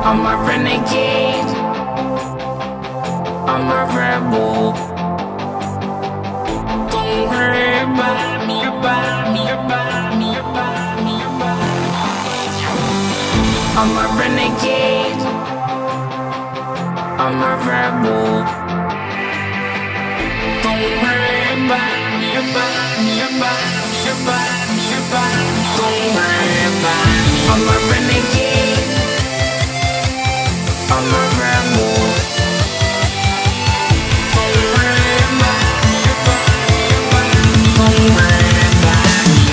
I'm a renegade, I'm a rebel. Don't worry about me, about me, about me, about me, about me. I'm a renegade, I'm a rebel. Don't worry about me, about me, about me, about me, about me. Don't worry about me. I'm a renegade, I'm a rebel. Don't worry about me, about me, about me. Don't worry about me.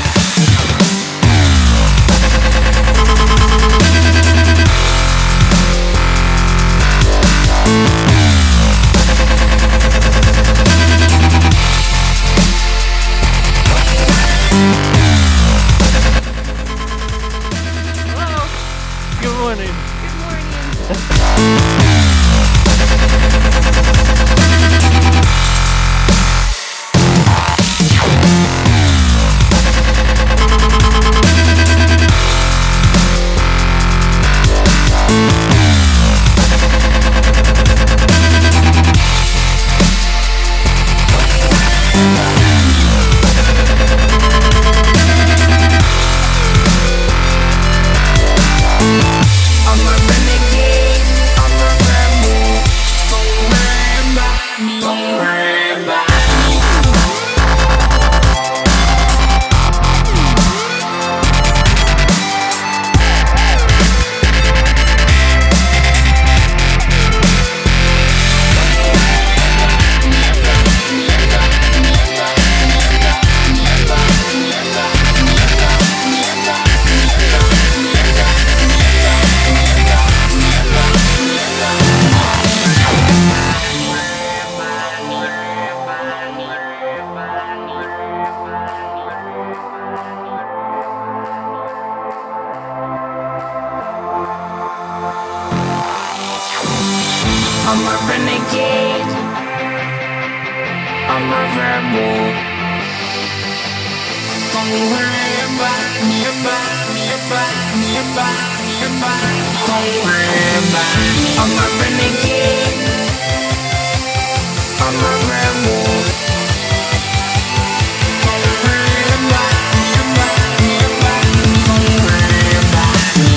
Hello. Good morning. Good morning. I'm a renegade, I'm a rebel. Don't worry about me, don't worry about me. I'm a renegade, I'm a rebel. Don't worry about me, about me, about me, about me, about me. Don't worry about me. I'm a renegade, I'm a rebel. Don't worry about me, about me, about me. Don't worry about me.